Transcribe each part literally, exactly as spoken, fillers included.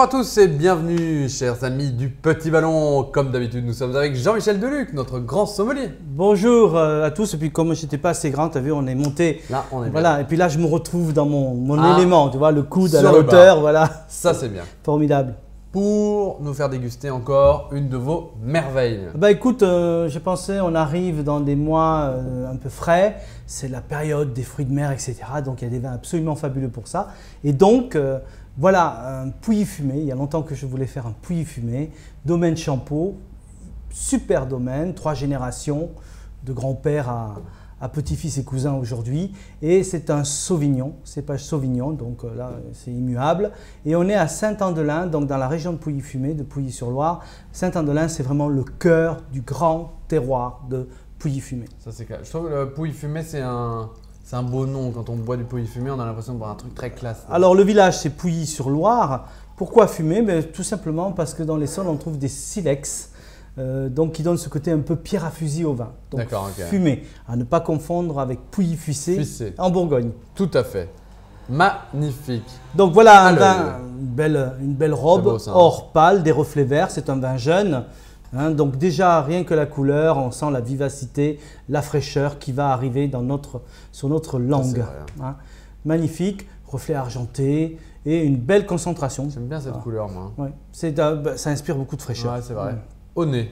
à tous et bienvenue, chers amis du Petit Ballon. Comme d'habitude, nous sommes avec Jean-Michel Deluc, notre grand sommelier. Bonjour à tous. Et puis, comme je n'étais pas assez grand, tu as vu, on est monté. Là, on est voilà. bien. Et puis là, je me retrouve dans mon, mon Ah, élément, tu vois, le coude à sur la le hauteur. bas. Voilà. Ça, c'est bien. Formidable. Pour nous faire déguster encore une de vos merveilles. Bah écoute, euh, j'ai pensé, on arrive dans des mois euh, un peu frais. C'est la période des fruits de mer, et cetera. Donc, il y a des vins absolument fabuleux pour ça. Et donc, euh, voilà, un Pouilly fumé. Il y a longtemps que je voulais faire un Pouilly fumé. Domaine Champeau, super domaine, trois générations, de grand-père à, à petit-fils et cousin aujourd'hui. Et c'est un Sauvignon, cépage Sauvignon, donc euh, là c'est immuable. Et on est à Saint-Andelin, donc dans la région de Pouilly fumé, de Pouilly-sur-Loire. Saint-Andelin, c'est vraiment le cœur du grand terroir de Pouilly fumé. Ça, c'est clair. Je trouve que le Pouilly fumé, c'est un, c'est un beau nom. Quand on boit du Pouilly fumé, on a l'impression de boire un truc très classe. Alors le village, c'est Pouilly-sur-Loire. Pourquoi fumé? Ben, tout simplement parce que dans les sols, on trouve des silex. Euh, donc qui donne ce côté un peu pierre à fusil au vin. Donc D'accord, ok. fumé, à ne pas confondre avec Pouilly fuissé Fuissé. en Bourgogne. Tout à fait. Magnifique. Donc voilà un Ah, le- vin, une belle, une belle robe, beau, ça, hein. or pâle, des reflets verts, c'est un vin jeune. Hein, donc déjà rien que la couleur, on sent la vivacité, la fraîcheur qui va arriver dans notre, sur notre langue. vrai, Hein. Magnifique, reflet argenté et une belle concentration. J'aime bien cette Ah. couleur, moi. Ouais. C'est, euh, bah, ça inspire beaucoup de fraîcheur. Ouais, c'est vrai. Mm. Au nez.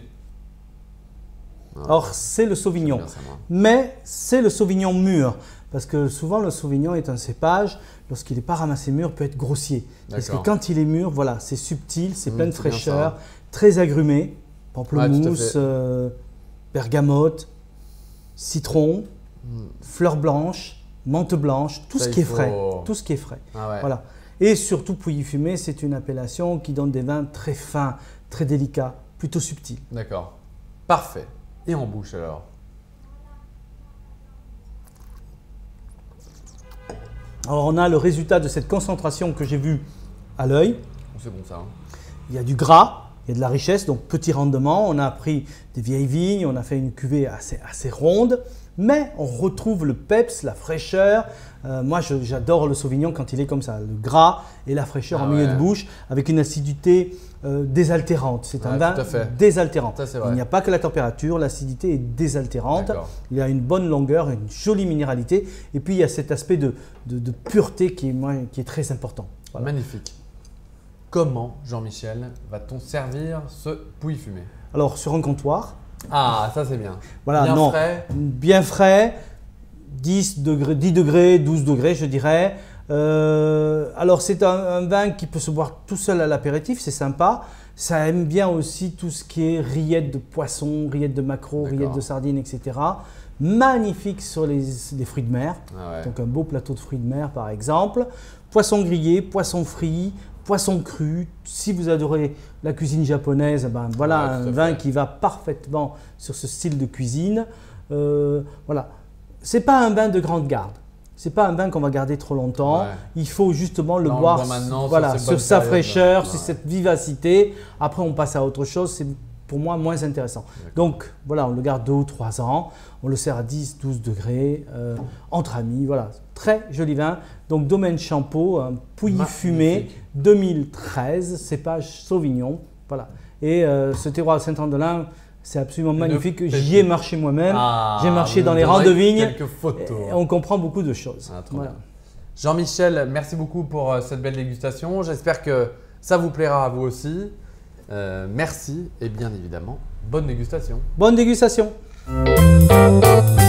Or, c'est le Sauvignon. Bien ça, moi. Mais c'est le Sauvignon mûr. Parce que souvent, le Sauvignon est un cépage, lorsqu'il n'est pas ramassé mûr, peut être grossier. Parce que D'accord. quand il est mûr, voilà, c'est subtil, c'est Mmh, plein de c'est bien fraîcheur, ça. très agrumé. Ouais, Pamplemousse, tout à fait. euh, bergamote, citron, Mmh. fleurs blanches, menthe blanche, tout Ça, ce il qui est faut- frais. Tout ce qui est frais. Ah ouais. Voilà. Et surtout, Pouilly fumé, c'est une appellation qui donne des vins très fins, très délicats, plutôt subtils. D'accord. Parfait. Et en bouche alors? Alors, on a le résultat de cette concentration que j'ai vue à l'œil. C'est bon ça. Hein. Il y a du gras, il y a de la richesse, donc petit rendement. On a pris des vieilles vignes, on a fait une cuvée assez, assez ronde, mais on retrouve le peps, la fraîcheur. Euh, moi, je- j'adore le Sauvignon quand il est comme ça, le gras et la fraîcheur Ah en milieu ouais. de bouche, avec une acidité euh, désaltérante. C'est un Ouais, vin tout à fait. désaltérant. Ça, c'est Il vrai. n'y a pas que la température, l'acidité est désaltérante. D'accord. Il y a une bonne longueur, une jolie minéralité, et puis il y a cet aspect de, de- de pureté qui est, moi, qui est très important. Voilà. Magnifique. Comment, Jean-Michel, va-t-on servir ce Pouilly fumé? Alors, sur un comptoir, Ah, ça c'est bien. voilà, Bien non, frais. bien frais, dix degrés, dix degrés, douze degrés, je dirais. Euh, alors, c'est un, un vin qui peut se boire tout seul à l'apéritif, c'est sympa. Ça aime bien aussi tout ce qui est rillettes de poisson, rillettes de maquereau, D'accord. rillettes de sardines, et cetera. Magnifique sur les, les fruits de mer. Ah ouais. Donc, un beau plateau de fruits de mer, par exemple. Poisson grillé, poisson frit, poisson cru. Si vous adorez la cuisine japonaise, ben voilà Ouais, tout un à vin fait. qui va parfaitement sur ce style de cuisine. Euh, voilà. C'est pas un vin de grande garde. C'est pas un vin qu'on va garder trop longtemps. Ouais. Il faut justement le Là, on le boire boit maintenant, sur voilà, ces sur bonnes sa périodes-là. fraîcheur, Ouais. sur cette vivacité. Après, on passe à autre chose. C'est pour moi moins intéressant. Donc voilà, on le garde deux ou trois ans. On le sert à dix, douze degrés, euh, entre amis. Voilà, très joli vin. Donc Domaine Champeau, un Pouilly Magnifique. fumé deux mille treize, cépage Sauvignon. Voilà. Et euh, ce terroir de Saint-Andelin, c'est absolument magnifique. pépite. J'y ai marché moi-même. Ah, J'ai marché vous dans nous les rangs de donnerez vignes. Quelques photos. Et on comprend beaucoup de choses. Ah, trop Voilà. bien. Jean-Michel, merci beaucoup pour euh, cette belle dégustation. J'espère que ça vous plaira à vous aussi. Euh, merci et bien évidemment, bonne dégustation. Bonne dégustation.